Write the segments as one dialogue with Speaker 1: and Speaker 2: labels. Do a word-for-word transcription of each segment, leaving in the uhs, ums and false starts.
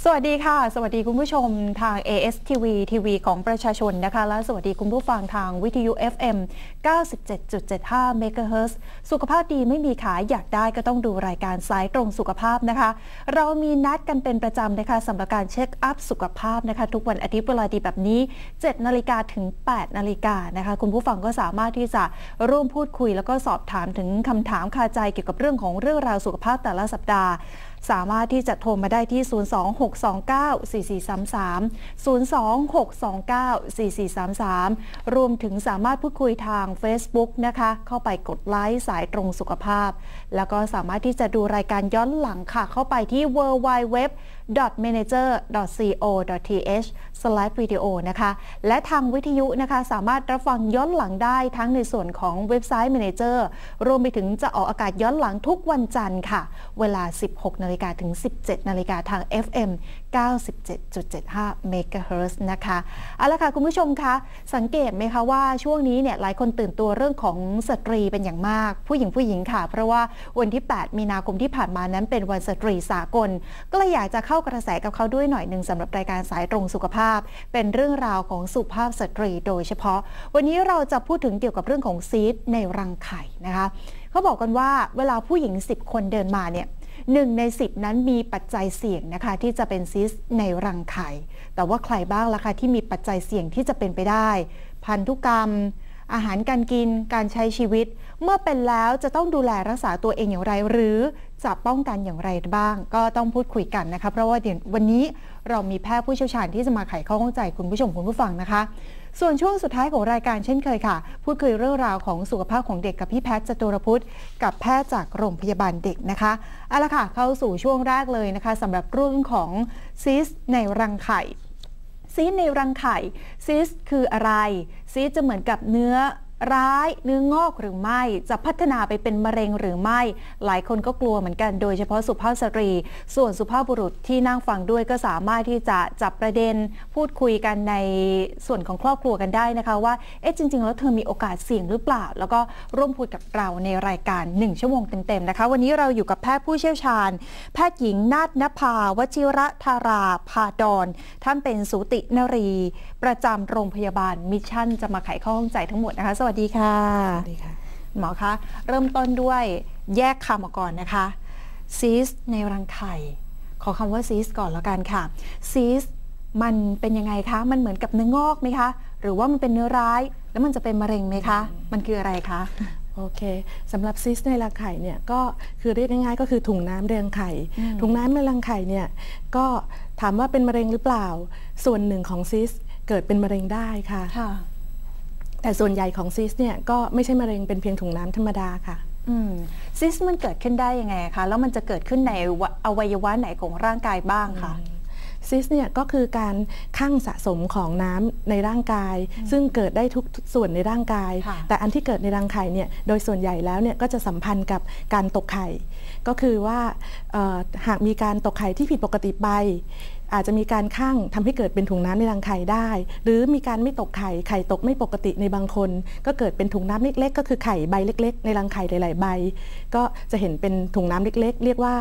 Speaker 1: สวัสดีค่ะสวัสดีคุณผู้ชมทาง เอ เอส ที วี ที วี ของประชาชนนะคะและสวัสดีคุณผู้ฟังทางวิทยุ เอฟ เอ็ม เก้าสิบเจ็ดจุดเจ็ดห้า เมกะเฮิรตซ์ สุขภาพดีไม่มีขายอยากได้ก็ต้องดูรายการสายตรงสุขภาพนะคะเรามีนัดกันเป็นประจำนะคะสำหรับการเช็คอัพสุขภาพนะคะทุกวันอาทิตย์เวลาดีแบบนี้ เจ็ดนาฬิกาถึง แปดนาฬิกานะคะคุณผู้ฟังก็สามารถที่จะร่วมพูดคุยแล้วก็สอบถามถึงคำถามคาใจเกี่ยวกับเรื่องของเรื่องราวสุขภาพแต่ละสัปดาห์สามารถที่จะโทรมาได้ที่ ศูนย์ สอง หก สอง เก้า สี่ สี่ สาม สาม ศูนย์ สอง หก สอง เก้า สี่ สี่ สาม สาม รวมถึงสามารถพูดคุยทาง Facebook นะคะเข้าไปกดไลค์สายตรงสุขภาพแล้วก็สามารถที่จะดูรายการย้อนหลังค่ะเข้าไปที่ ดับเบิลยู ดับเบิลยู ดับเบิลยู ดอท แมเนเจอร์ ดอท ซี โอ ดอท ที เอช สแลช วิดีโอ นะคะและทางวิทยุนะคะสามารถรับฟังย้อนหลังได้ทั้งในส่วนของเว็บไซต์ Manager รวมไปถึงจะออกอากาศย้อนหลังทุกวันจันทร์ค่ะเวลา สิบหกนาฬิกาถึง สิบเจ็ดนาฬิกาทาง เอฟ เอ็ม เก้าสิบเจ็ดจุดเจ็ดห้า เมกะเฮิรตซ์ นะคะเอาละค่ะคุณผู้ชมคะสังเกตไหมคะว่าช่วงนี้เนี่ยหลายคนตื่นตัวเรื่องของสตรีเป็นอย่างมากผู้หญิงผู้หญิงค่ะเพราะว่าวันที่ แปดมีนาคมที่ผ่านมานั้นเป็นวันสตรีสากลก็เลยอยากจะเข้ากระแสกับเขาด้วยหน่อยหนึ่งสำหรับรายการสายตรงสุขภาพเป็นเรื่องราวของสุภาพสตรีโดยเฉพาะวันนี้เราจะพูดถึงเกี่ยวกับเรื่องของซีสต์ในรังไข่นะคะเขาบอกกันว่าเวลาผู้หญิงสิบคนเดินมาเนี่ยหนึ่งในสิบนั้นมีปัจจัยเสี่ยงนะคะที่จะเป็นซีสต์ในรังไข่แต่ว่าใครบ้างล่ะคะที่มีปัจจัยเสี่ยงที่จะเป็นไปได้พันธุกรรมอาหารการกินการใช้ชีวิตเมื่อเป็นแล้วจะต้องดูแลรักษาตัวเองอย่างไรหรือจะป้องกันอย่างไรบ้างก็ต้องพูดคุยกันนะคะเพราะว่าเดี๋ยววันนี้เรามีแพทย์ผู้เชี่ยวชาญที่จะมาไขข้อข้องใจคุณผู้ชมคุณผู้ฟังนะคะส่วนช่วงสุดท้ายของรายการเช่นเคยค่ะพูดคุยเรื่องราวของสุขภาพของเด็กกับพี่แพทย์จตุรพุทธกับแพทย์จากโรงพยาบาลเด็กนะคะเอาละค่ะเข้าสู่ช่วงแรกเลยนะคะสำหรับเรื่องของซีสต์ในรังไข่ซีสต์ในรังไข่ซีสต์คืออะไรซีสต์จะเหมือนกับเนื้อร้ายเนื้องอกหรือไม่จะพัฒนาไปเป็นมะเร็งหรือไม่หลายคนก็กลัวเหมือนกันโดยเฉพาะสุภาพสตรีส่วนสุภาพบุรุษที่นั่งฟังด้วยก็สามารถที่จะจับประเด็นพูดคุยกันในส่วนของครอบครัวกันได้นะคะว่าเอ๊ะจริงๆแล้วเธอมีโอกาสเสี่ยงหรือเปล่าแล้วก็ร่วมพูดกับเราในรายการหนึ่งชั่วโมงเต็มๆนะคะวันนี้เราอยู่กับแพทย์ผู้เชี่ยวชาญแพทย์หญิงนาฏนภาวชิระธาราภาดรท่านเป็นสูตินรีประจำโรงพยาบาลมิชชั่นจะมาไขข้อข้องใจทั้งหมดนะคะสวัสดีค่ะ
Speaker 2: สวัสดีค่ะ
Speaker 1: หมอคะเริ่มต้นด้วยแยกคำออกก่อนนะคะซีสต์ในรังไข่ขอคำว่าซีสต์ก่อนแล้วกันค่ะซีสต์มันเป็นยังไงคะมันเหมือนกับเนื้องอกไหมคะหรือว่ามันเป็นเนื้อร้ายแล้วมันจะเป็นมะเร็งไหมคะมันคืออะไรคะ
Speaker 2: โอเคสำหรับซีสต์ในรังไข่เนี่ยก็คือเรียกง่ายๆก็คือถุงน้ำในรังไข่ถุงน้ำในรังไข่เนี่ยก็ถามว่าเป็นมะเร็งหรือเปล่าส่วนหนึ่งของซีสต์เกิดเป็นมะเร็งได้ค่ะแต่ส่วนใหญ่ของซีสต์เนี่ยก็ไม่ใช่มะเร็งเป็นเพียงถุงน้ำธรรมดาค่ะ
Speaker 1: ซีสต์มันเกิดขึ้นได้ยังไงคะแล้วมันจะเกิดขึ้นในอวัยวะไหนของร่างกายบ้างคะ
Speaker 2: ซีสต์เนี่ยก็คือการคั่งสะสมของน้ำในร่างกายซึ่งเกิดได้ทุกส่วนในร่างกายแต่อันที่เกิดในรังไข่เนี่ยโดยส่วนใหญ่แล้วเนี่ยก็จะสัมพันธ์กับการตกไข่ก็คือว่าหากมีการตกไข่ที่ผิดปกติไปอาจจะมีการคั่งทำให้เกิดเป็นถุงน้ำในรังไข่ได้หรือมีการไม่ตกไข่ไข่ตกไม่ปกติในบางคนก็เกิดเป็นถุงน้ำเล็กๆก็คือไข่ใบเล็กๆในรังไข่หลายๆใบก็จะเห็นเป็นถุงน้ำเล็กๆเรียกว่า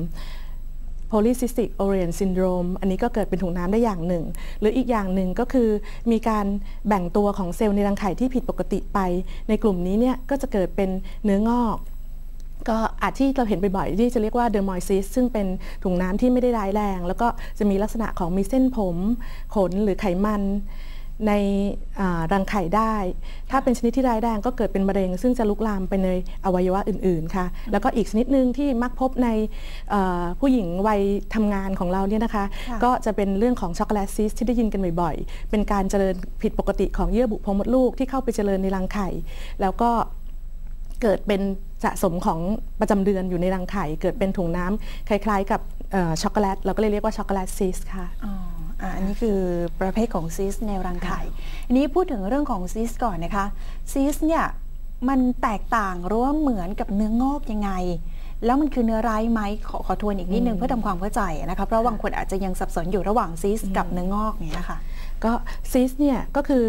Speaker 2: polycystic ovarian syndrome อันนี้ก็เกิดเป็นถุงน้ำได้อย่างหนึ่งหรืออีกอย่างหนึ่งก็คือมีการแบ่งตัวของเซลล์ในรังไข่ที่ผิดปกติไปในกลุ่มนี้เนี่ยก็จะเกิดเป็นเนื้องอกก็อาจที่เราเห็นบ่อยๆที่จะเรียกว่า dermoid ซึ่งเป็นถุงน้ำที่ไม่ได้ร้ายแรงแล้วก็จะมีลักษณะของมีเส้นผมขนหรือไขมันในรังไข่ได้ถ้าเป็นชนิดที่ร้ายแรงก็เกิดเป็นมะเร็งซึ่งจะลุกลามไปในอวัยวะอื่นๆค่ะแล้วก็อีกชนิดหนึ่งที่มักพบในผู้หญิงวัยทำงานของเราเนี่ยนะคะก็จะเป็นเรื่องของช็อกโกแลตซีสที่ได้ยินกันบ่อยๆเป็นการเจริญผิดปกติของเยื่อบุโพรงมดลูกที่เข้าไปเจริญในรังไข่แล้วก็เกิดเป็นสะสมของประจำเดือนอยู่ในรังไข่เกิดเป็นถุงน้ำคล้ายๆกับช็อกโกแลตเราก็เลยเรียกว่าช็อกโกแลตซีสค่ะ
Speaker 1: อันนี้คือประเภทของซีสในรังไข่อันนี้พูดถึงเรื่องของซีสก่อนนะคะซีสเนี่ยมันแตกต่างหรือว่าเหมือนกับเนื้องอกยังไงแล้วมันคือเนื้อร้ายไหมขอขอทวนอีกนิดนึงเพื่อทำความเข้าใจนะคะเพราะบางคนอาจจะยังสับสนอยู่ระหว่างซีสกับเนื้องอกเนี่ยค่ะ
Speaker 2: ก็ซีสเนี่ยก็คือ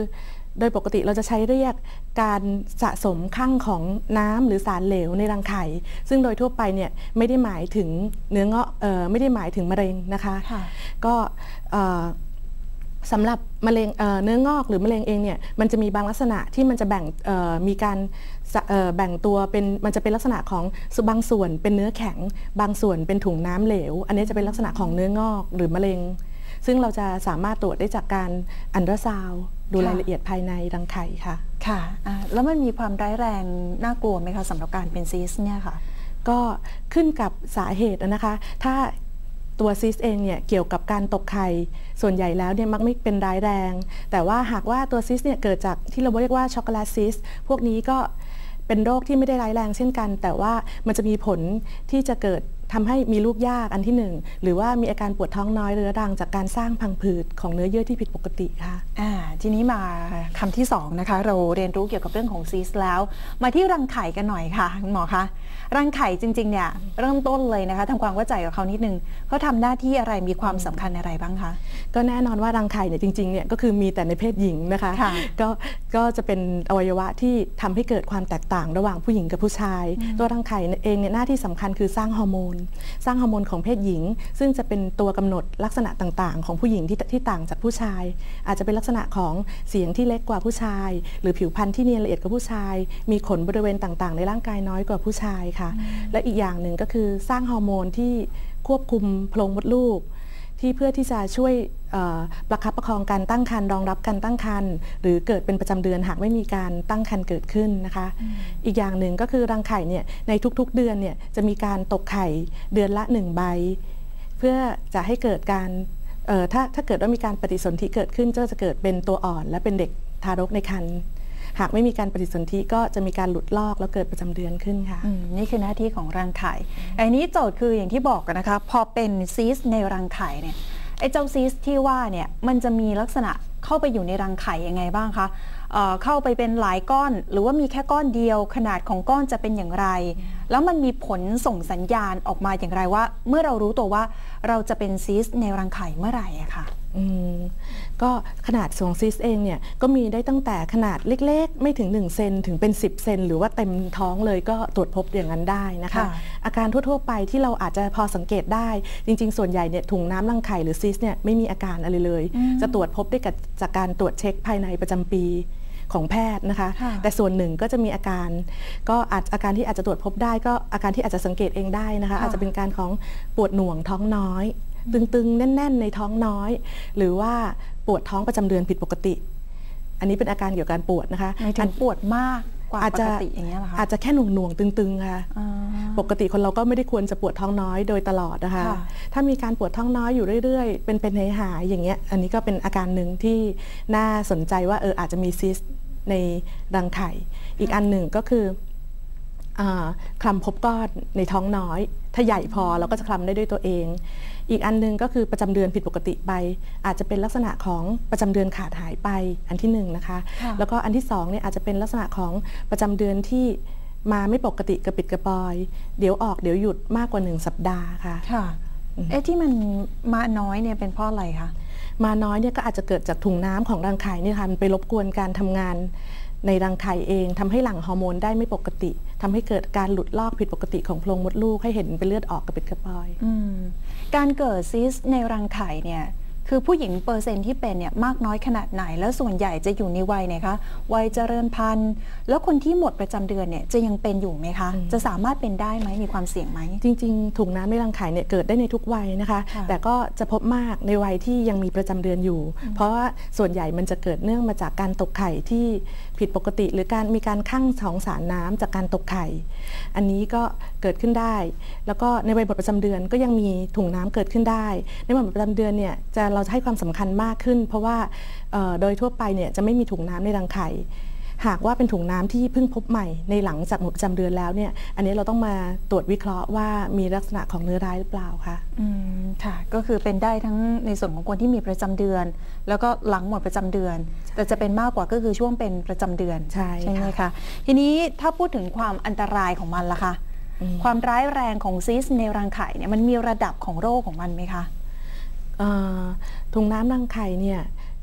Speaker 2: โดยปกติเราจะใช้เรียกการสะสมคั่งของน้ำหรือสารเหลวในรังไข่ซึ่งโดยทั่วไปเนี่ยไม่ได้หมายถึงเนื้อเงาะเอ่อไม่ได้หมายถึงมะเร็งนะคะก็สำหรับมะเร็งเนื้องอกหรือมะเร็งเองเนี่ยมันจะมีบางลักษณะที่มันจะแบ่งมีการแบ่งตัวเป็นมันจะเป็นลักษณะของบางส่วนเป็นเนื้อแข็งบางส่วนเป็นถุงน้ำเหลวอันนี้จะเป็นลักษณะของเนื้องอกหรือมะเร็งซึ่งเราจะสามารถตรวจได้จากการอัลตราซาวด์ดูรายละเอียดภายในรังไข่ค่ะ
Speaker 1: ค่ะแล้วมันมีความร้ายแรงน่ากลัวไหมคะสำหรับการเป็นซีสเนี่ยค่ะ
Speaker 2: ก็ขึ้นกับสาเหตุนะคะถ้าตัวซีสเองเนี่ยเกี่ยวกับการตกไข่ส่วนใหญ่แล้วเนี่ยมักไม่เป็นร้ายแรงแต่ว่าหากว่าตัวซีสเนี่ยเกิดจากที่เราเรียกว่าช็อกโกแลตซีสพวกนี้ก็เป็นโรคที่ไม่ได้ร้ายแรงเช่นกันแต่ว่ามันจะมีผลที่จะเกิดทำให้มีลูกยากอันที่หนึ่งหรือว่ามีอาการปวดท้องน้อยเรื้อรังจากการสร้างพังผืดของเนื้อเยื่อที่ผิดปกติค่ะ
Speaker 1: อ่าทีนี้มาคำที่สองนะคะเราเรียนรู้เกี่ยวกับเรื่องของซีสแล้วมาที่รังไข่กันหน่อยค่ะคุณหมอคะรังไข่จริงๆเนี่ยเริ่มต้นเลยนะคะทำความเข้าใจกับเขานิดนึงเขาทำหน้าที่อะไรมีความสำคัญอะไรบ้างคะ
Speaker 2: ก็แน่นอนว่ารังไข่เนี่ยจริงๆเนี่ยก็คือมีแต่ในเพศหญิงนะคะก็ก็จะเป็นอวัยวะที่ทำให้เกิดความแตกต่างระหว่างผู้หญิงกับผู้ชายตัวรังไข่เองเนี่ยหน้าที่สำคัญคือสร้างฮอร์โมนสร้างฮอร์โมนของเพศหญิงซึ่งจะเป็นตัวกำหนดลักษณะต่างๆของผู้หญิงที่ที่ต่างจากผู้ชายอาจจะเป็นลักษณะของเสียงที่เล็กกว่าผู้ชายหรือผิวพรรณที่เนียนละเอียดกว่าผู้ชายมีขนบริเวณต่างๆในร่างกายน้อยกว่าผู้ชายค่ะและอีกอย่างหนึ่งก็คือสร้างฮอร์โมนที่ควบคุมโพรงมดลูกที่เพื่อที่จะช่วยประคับประคองการตั้งครรภ์รองรับการตั้งครรภ์หรือเกิดเป็นประจำเดือนหากไม่มีการตั้งครรภ์เกิดขึ้นนะคะอีกอย่างหนึ่งก็คือรังไข่เนี่ยในทุกๆเดือนเนี่ยจะมีการตกไข่เดือนละหนึ่งใบเพื่อจะให้เกิดการถ้าถ้าเกิดว่ามีการปฏิสนธิเกิดขึ้นก็จะเกิดเป็นตัวอ่อนและเป็นเด็กทารกในครรภ์หากไม่มีการปฏิสนธิก็จะมีการหลุดลอกแล้วเกิดประจำเดือนขึ้นค่ะ
Speaker 1: นี่คือหน้าที่ของรังไข่อันนี้โจทย์คืออย่างที่บอกกันนะคะพอเป็นซีสในรังไข่เนี่ยไอ้เจ้าซีสที่ว่าเนี่ยมันจะมีลักษณะเข้าไปอยู่ในรังไข่ยังไงบ้างคะเอ่อเข้าไปเป็นหลายก้อนหรือว่ามีแค่ก้อนเดียวขนาดของก้อนจะเป็นอย่างไรแล้วมันมีผลส่งสัญญาณออกมาอย่างไรว่าเมื่อเรารู้ตัวว่าเราจะเป็นซีสในรังไข่เมื่อไหร่อะค่ะ
Speaker 2: ก็ขนาดของซีสเองเนี่ยก็มีได้ตั้งแต่ขนาดเล็กๆไม่ถึงหนึ่งเซนถึงเป็นสิบเซนหรือว่าเต็มท้องเลยก็ตรวจพบอย่างนั้นได้นะคะอาการทั่วๆไปที่เราอาจจะพอสังเกตได้จริงๆส่วนใหญ่เนี่ยถุงน้ำรังไข่หรือซีสเนี่ยไม่มีอาการอะไรเลยจะตรวจพบได้จากการตรวจเช็คภายในประจำปีของแพทย์นะคะแต่ส่วนหนึ่งก็จะมีอาการก็อาจอาการที่อาจจะตรวจพบได้ก็อาการที่อาจจะสังเกตเองได้นะคะอาจจะเป็นการของปวดหน่วงท้องน้อยตึงๆแน่นๆในท้องน้อยหรือว่าปวดท้องประจำเดือนผิดปกติอันนี้เป็นอาการเกี่ยวกับการปวดนะคะ
Speaker 1: หมายถึงปวดมากกว่าปกติอย่างเงี้ยเหรอคะ
Speaker 2: อาจจะแค่หน่วงๆตึงๆค่ะปกติคนเราก็ไม่ได้ควรจะปวดท้องน้อยโดยตลอดนะคะถ้ามีการปวดท้องน้อยอยู่เรื่อยๆเป็นเป็นหายๆอย่างเงี้ยอันนี้ก็เป็นอาการหนึ่งที่น่าสนใจว่าเอออาจจะมีซิสในรังไข่อีกอันหนึ่งก็คือคลำพบก้อนในท้องน้อยถ้าใหญ่พอเราก็จะคลำได้ด้วยตัวเองอีกอันนึงก็คือประจำเดือนผิดปกติไปอาจจะเป็นลักษณะของประจำเดือนขาดหายไปอันที่หนึ่งนะคะแล้วก็อันที่สองเนี่ยอาจจะเป็นลักษณะของประจำเดือนที่มาไม่ปกติกระปิดกระปอยเดี๋ยวออกเดี๋ยวหยุดมากกว่าหนึ่งสัปดาห์ค่ะ
Speaker 1: ค่ะเอ๊ะที่มันมาน้อยเนี่ยเป็นเพราะอะไรคะ
Speaker 2: มาน้อยเนี่ยก็อาจจะเกิดจากถุงน้ำของรังไข่เนี่ยค่ะมันไปรบกวนการทำงานในรังไข่เองทำให้หลั่งฮอร์โมนได้ไม่ปกติทำให้เกิดการหลุดลอกผิดปกติของโพรงมดลูกให้เห็นเป็นเลือดออกกระปิดกระปอย
Speaker 1: การเกิดซีสในรังไข่เนี่ยคือผู้หญิงเปอร์เซ็นต์ที่เป็นเนี่ยมากน้อยขนาดไหนแล้วส่วนใหญ่จะอยู่ในวัยไหนคะวัยเจริญพันธุ์แล้วคนที่หมดประจำเดือนเนี่ยจะยังเป็นอยู่ไหมคะจะสามารถเป็นได้ไหมมีความเสี่ยงไหม
Speaker 2: จริงๆถุงน้ำในรังไข่เนี่ยเกิดได้ในทุกวัยนะคะแต่ก็จะพบมากในวัยที่ยังมีประจำเดือนอยู่เพราะว่าส่วนใหญ่มันจะเกิดเนื่องมาจากการตกไข่ที่ผิดปกติหรือการมีการคั่งของสารน้ำจากการตกไข่อันนี้ก็เกิดขึ้นได้แล้วก็ในวัยหมดประจำเดือนก็ยังมีถุงน้ำเกิดขึ้นได้ในวัยหมดประจำเดือนเนี่ยจะเราจะให้ความสำคัญมากขึ้นเพราะว่าโดยทั่วไปเนี่ยจะไม่มีถุงน้ำในรังไข่หากว่าเป็นถุงน้ำที่เพิ่งพบใหม่ในหลังจากหมดประจำเดือนแล้วเนี่ยอันนี้เราต้องมาตรวจวิเคราะห์ว่ามีลักษณะของเนื้อร้ายหรือเปล่าคะ
Speaker 1: อืมค่ะก็คือเป็นได้ทั้งในส่วนของคนที่มีประจำเดือนแล้วก็หลังหมดประจำเดือนแต่จะเป็นมากกว่าก็คือช่วงเป็นประจำเดือน
Speaker 2: ใช่
Speaker 1: ใช่ไหมคะทีนี้ถ้าพูดถึงความอันตรายของมันล่ะคะความร้ายแรงของซีสในรังไข่เนี่ยมันมีระดับของโรคของมันไหมคะ
Speaker 2: ถุงน้ำรังไข่เนี่ย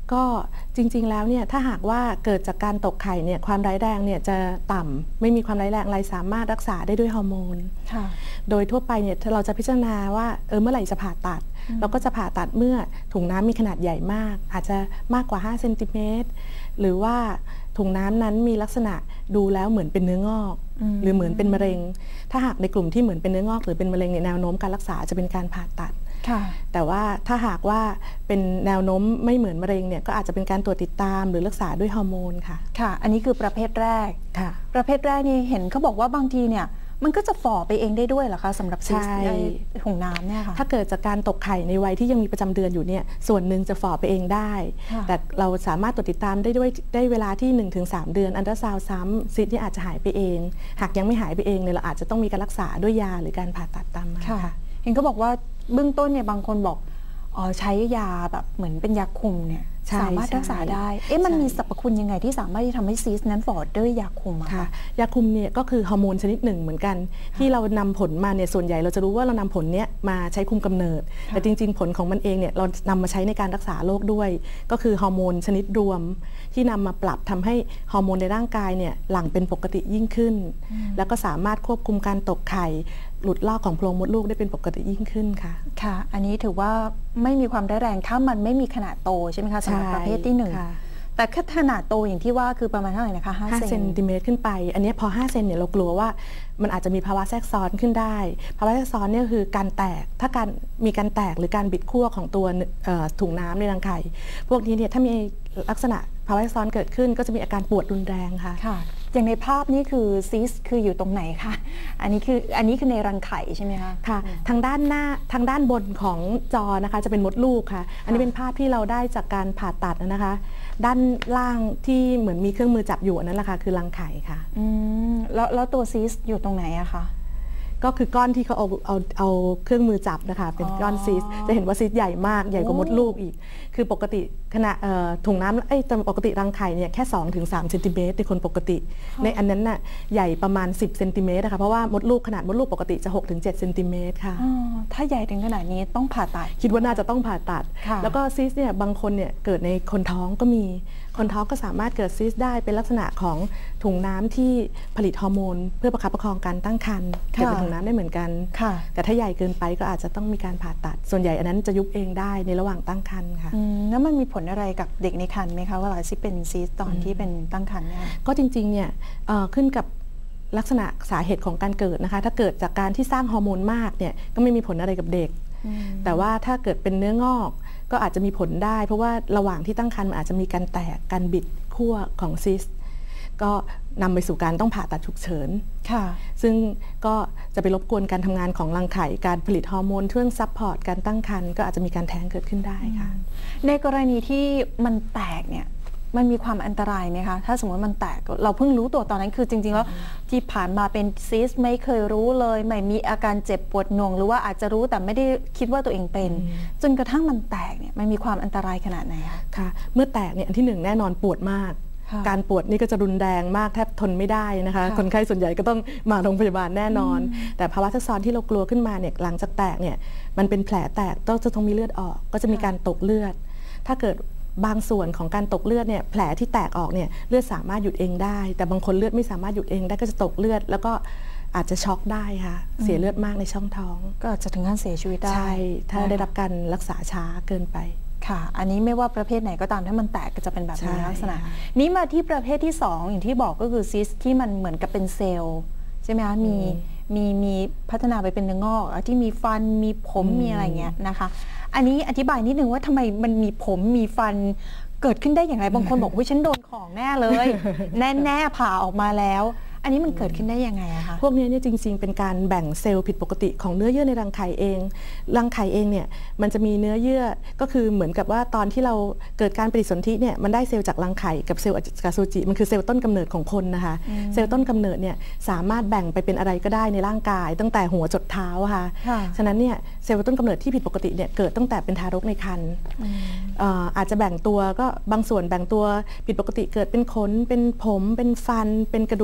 Speaker 2: ก็จริงๆแล้วเนี่ยถ้าหากว่าเกิดจากการตกไข่เนี่ยความร้ายแรงเนี่ยจะต่ำไม่มีความร้ายแรงอะไรสามารถรักษาได้ด้วยฮอร์โมนโดยทั่วไปเนี่ยเราจะพิจารณาว่าเออเมื่อไหร่จะผ่าตัดเราก็จะผ่าตัดเมื่อถุงน้ำมีขนาดใหญ่มากอาจจะมากกว่าห้าเซนติเมตรหรือว่าถุงน้ำนั้นมีลักษณะดูแล้วเหมือนเป็นเนื้องอกหรือเหมือนเป็นมะเร็งถ้าหากในกลุ่มที่เหมือนเป็นเนื้องอกหรือเป็นมะเร็งเนี่ยแนวโน้มการรักษาจะเป็นการผ่าตัดแต่ว่าถ้าหากว่าเป็นแนวโน้มไม่เหมือนมะเร็งเนี่ยก็อาจจะเป็นการตรวจติดตามหรือรักษาด้วยฮอร์โมนค่ะ
Speaker 1: ค่ะอันนี้คือประเภทแรกค่ะประเภทแรกนี่เห็นเขาบอกว่าบางทีเนี่ยมันก็จะฝ่อไปเองได้ด้วยเหรอคะสำหรับซิสในถุงน้ำเนี่ยค่ะถ้า
Speaker 2: เกิดจากการตกไข่ในวัยที่ยังมีประจำเดือนอยู่เนี่ยส่วนหนึ่งจะฝ่อไปเองได้แต่เราสามารถตรวจติดตามได้ด้วยได้เวลาที่ หนึ่งถึงสาม เดือนอันตราซาวด์ซ้ำซิสที่อาจจะหายไปเองหากยังไม่หายไปเองเนี่ยเราอาจจะต้องมีการรักษาด้วยยาหรือการผ่าตัดตามมาค่ะ
Speaker 1: เห็นเขาบอกว่าเบื้องต้นเนี่ยบางคนบอกอ๋อใช้ยาแบบเหมือนเป็นยาคุมเนี่ยสามารถรักษาได้เอ๊ะมันมีสรรพคุณยังไงที่สามารถที่ทำให้ซีสนั้นฝ่อด้วยยาคุมอะคะ
Speaker 2: ยาคุมเนี่ยก็คือฮอร์โมนชนิดหนึ่งเหมือนกันที่เรานำผลมาเนี่ยส่วนใหญ่เราจะรู้ว่าเรานำผลเนี้ยมาใช้คุมกำเนิดแต่จริงๆผลของมันเองเนี่ยเรานำมาใช้ในการรักษาโรคด้วยก็คือฮอร์โมนชนิดรวมที่นำมาปรับทำให้ฮอร์โมนในร่างกายเนี่ยหลั่งเป็นปกติยิ่งขึ้นแล้วก็สามารถควบคุมการตกไข่หลุดลอกของโพรงมดลูกได้เป็นปกติยิ่งขึ้นค่ะ
Speaker 1: ค่ะอันนี้ถือว่าไม่มีความร้ายแรงถ้ามันไม่มีขนาดโตใช่ไหมคะสำหรับประเภทที่หนึ่งแต่แค่ขนาดโตอย่างที่ว่าคือประมาณเท่าไหร่นะคะห้า
Speaker 2: เซนติเมตรขึ้นไปอันนี้พอห้าเซนเนี่ยเรากลัวว่ามันอาจจะมีภาวะแทรกซ้อนขึ้นได้ภาวะแทรกซ้อนเนี่ยคือการแตกถ้าการมีการแตกหรือการบิดขั้วของตัวถุงน้ำในรังไข่พวกนี้เนี่ยถ้ามีลักษณะภาวะแทรกซ้อนเกิดขึ้นก็จะมีอาการปวดรุนแรงค่ะ
Speaker 1: อย่างในภาพนี้คือซิสคืออยู่ตรงไหนคะอันนี้คืออันนี้คือในรังไข่ใช่ไหมคะ
Speaker 2: ค่ะทางด้านหน้าทางด้านบนของจอนะคะจะเป็นมดลูกค่ะอันนี้เป็นภาพที่เราได้จากการผ่าตัดนะคะด้านล่างที่เหมือนมีเครื่องมือจับอยู่นั่นแหละค่ะคือรังไข่ค่ะ
Speaker 1: อืมแล้วแล้วตัวซิสอยู่ตรงไหนอะคะ
Speaker 2: ก็คือก้อนที่เขาเอาเอาเอาเครื่องมือจับนะคะเป็นก้อนซีสจะเห็นว่าซีสใหญ่มากใหญ่กว่ามดลูกอีกคือปกติขณะถุงน้ำไอ้ปกติรังไข่เนี่ยแค่ สองถึงสาม เซนติเมตรในคนปกติในอันนั้นน่ะใหญ่ประมาณสิบเซนติเมตรนะคะเพราะว่ามดลูกขนาดมดลูกปกติจะ หกถึงเจ็ด เซนติเมตรค่ะ
Speaker 1: ถ้าใหญ่ถึงขนาดนี้ต้องผ่าตัด
Speaker 2: คิดว่าน่าจะต้องผ่าตัดแล้วก็ซีสเนี่ยบางคนเนี่ยเกิดในคนท้องก็มีคนท้องก็สามารถเกิดซีสได้เป็นลักษณะของถุงน้ำที่ผลิตฮอร์โมนเพื่อประคับประคองการตั้งครรภ์เกิดเป็นถุงน้ำได้เหมือนกันแต่ถ้าใหญ่เกินไปก็อาจจะต้องมีการผ่าตัดส่วนใหญ่อันนั้นจะยุบเองได้ในระหว่างตั้งครรภ์ค่ะ
Speaker 1: แล้วมันมีผลอะไรกับเด็กในครรภ์ไหมคะเวลาที่เป็นซีสตอนที่เป็นตั้งครรภ์เนี่ย
Speaker 2: ก็จริงๆเนี่ยขึ้นกับลักษณะสาเหตุของการเกิดนะคะถ้าเกิดจากการที่สร้างฮอร์โมนมากเนี่ยก็ไม่มีผลอะไรกับเด็กแต่ว่าถ้าเกิดเป็นเนื้องอกก็อาจจะมีผลได้เพราะว่าระหว่างที่ตั้งครรภ์มันอาจจะมีการแตกการบิดขั้วของซิสก็นำไปสู่การต้องผ่าตัดฉุกเฉินค่ะซึ่งก็จะไปรบกวนการทำงานของรังไข่การผลิตฮอร์โมนช่วยซัพพอร์ตการตั้งครรภ์ก็อาจจะมีการแท้งเกิดขึ้นได้ค่ะ
Speaker 1: ในกรณีที่มันแตกเนี่ยมันมีความอันตรายไหมคะถ้าสมมติมันแตกเราเพิ่งรู้ตัวตอนนั้นคือจริงๆแล้วที่ผ่านมาเป็นซิสไม่เคยรู้เลยไม่มีอาการเจ็บปวดหน่วงหรือว่าอาจจะรู้แต่ไม่ได้คิดว่าตัวเองเป็นจนกระทั่งมันแตกเนี่ยมันมีความอันตรายขนาดไหนคะ
Speaker 2: ค่ะเมื่อแตกเนี่ยอันที่หนึ่งแน่นอนปวดมากการปวดนี่ก็จะรุนแรงมากแทบทนไม่ได้นะคะคนไข้ส่วนใหญ่ก็ต้องมาโรงพยาบาลแน่นอนแต่ภาวะแทรกซ้อนที่เรากลัวขึ้นมาเนี่ยหลังจากแตกเนี่ยมันเป็นแผลแตกต้องจะต้องมีเลือดออกก็จะมีการตกเลือดถ้าเกิดบางส่วนของการตกเลือดเนี่ยแผลที่แตกออกเนี่ยเลือดสามารถหยุดเองได้แต่บางคนเลือดไม่สามารถหยุดเองได้ก็จะตกเลือดแล้วก็อาจจะช็อกได้ค่ะเสียเลือดมากในช่องท้อง
Speaker 1: ก็อาจจะถึงขั้นเสียชีวิตได้
Speaker 2: ใช่ถ้าได้รับการรักษาช้าเกินไป
Speaker 1: ค่ะอันนี้ไม่ว่าประเภทไหนก็ตามถ้ามันแตกก็จะเป็นแบบนี้ลักษณะนี้มาที่ประเภทที่สองอย่างที่บอกก็คือซิสที่มันเหมือนกับเป็นเซลล์ใช่ไหมคะมีมีมีพัฒนาไปเป็นเนื้องอกที่มีฟันมีผมมีอะไรเงี้ยนะคะอันนี้อธิบายนิดนึงว่าทำไมมันมีผมมีฟันเกิดขึ้นได้อย่างไรบางคนบอกว่าฉันโดนของแน่เลยแน่แน่ผ่าออกมาแล้วอันนี้มันเกิดขึ้นได้ยังไงอะคะ
Speaker 2: พวกนี้เนี่ยจริงๆเป็นการแบ่งเซลล์ผิดปกติของเนื้อเยื่อในรังไข่เองรังไข่เองเนี่ยมันจะมีเนื้อเยื่อก็คือเหมือนกับว่าตอนที่เราเกิดการปฏิสนธิเนี่ยมันได้เซลล์จากรังไข่กับเซลล์อสุจิมันคือเซลล์ต้นกำเนิดของคนนะคะเซลล์ต้นกำเนิดเนี่ยสามารถแบ่งไปเป็นอะไรก็ได้ในร่างกายตั้งแต่หัวจดเท้าค่ะฉะนั้นเนี่ยเซลล์ต้นกำเนิดที่ผิดปกติเนี่ยเกิดตั้งแต่เป็นทารกในครรภ์อาจจะแบ่งตัวก็บางส่วนแบ่งตัวผิดปกติเกิดเป็นขนเป็นผมเป็นฟันเป็นกระดูกอ่อน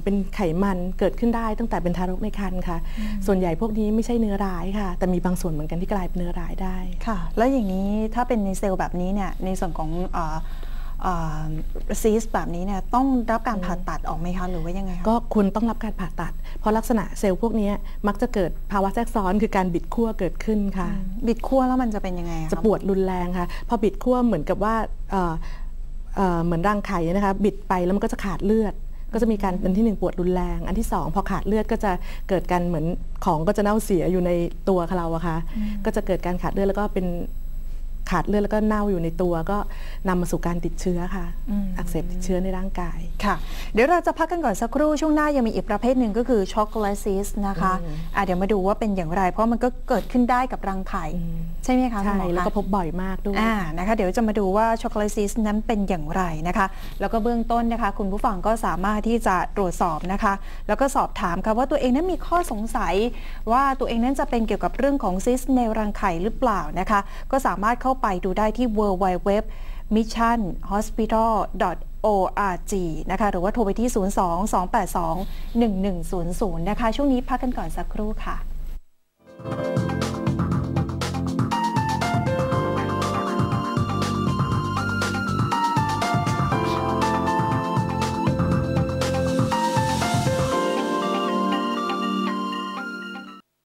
Speaker 2: เป็นไขมันเกิดขึ้นได้ตั้งแต่เป็นทารกในครรภ์ค่ะส่วนใหญ่พวกนี้ไม่ใช่เนื้อร้ายค่ะแต่มีบางส่วนเหมือนกันที่กลายเป็นเนื้อร้ายได้
Speaker 1: ค่ะแล้วอย่างนี้ถ้าเป็นในเซลล์แบบนี้เนี่ยในส่วนของซีสแบบนี้เนี่ยต้องรับการผ่าตัดออกไหมคะหรือว่ายังไงคะ
Speaker 2: ก็ควรต้องรับการผ่าตัดเพราะลักษณะเซลล์พวกนี้มักจะเกิดภาวะแทรกซ้อนคือการบิดขั้วเกิดขึ้นค่ะ
Speaker 1: บิดขั้วแล้วมันจะเป็นยังไง
Speaker 2: จะปวดรุนแรงค่ะพอบิดขั้วเหมือนกับว่าเหมือนรังไข่นะคะบิดไปแล้วมันก็จะขาดเลือดก็จะมีการอันที่หนึ่งปวดรุนแรงอันที่สองพอขาดเลือดก็จะเกิดการเหมือนของก็จะเน่าเสียอยู่ในตัวเราอะค่ะก็จะเกิดการขาดเลือดแล้วก็เป็นขาดเลือดแล้วก็เน่าอยู่ในตัวก็นำมาสู่การติดเชื้อค่ะอักเสบติดเชื้อในร่างกาย
Speaker 1: ค่ะเดี๋ยวเราจะพักกันก่อนสักครู่ช่วงหน้ายังมีอีกประเภทหนึ่งก็คือช็อกโกแลตซิสนะคะอ่ะเดี๋ยวมาดูว่าเป็นอย่างไรเพราะมันก็เกิดขึ้นได้กับรังไข่ใช่ไหมคะ
Speaker 2: ใช่แล้วก็พบบ่อยมากด้วย
Speaker 1: อ่านะคะเดี๋ยวจะมาดูว่าช็อกโกแลตซิสนั้นเป็นอย่างไรนะคะแล้วก็เบื้องต้นนะคะคุณผู้ฟังก็สามารถที่จะตรวจสอบนะคะแล้วก็สอบถามค่ะว่าตัวเองนั้นมีข้อสงสัยว่าตัวเองนั้นจะเป็นเกี่ยวกับเรื่องของซิสในรังไข่หรือเปล่านะคะก็สามารถเข้าไปดูได้ที่ ดับเบิลยู ดับเบิลยู ดับเบิลยู ดอท มิชชั่น ฮอสพิทอล ดอท โอ อาร์ จี นะคะหรือว่าโทรไปที่ ศูนย์ สอง สอง แปด สอง หนึ่ง หนึ่ง ศูนย์ ศูนย์ นะคะช่วงนี้พักกันก่อนสักครู่ค่ะ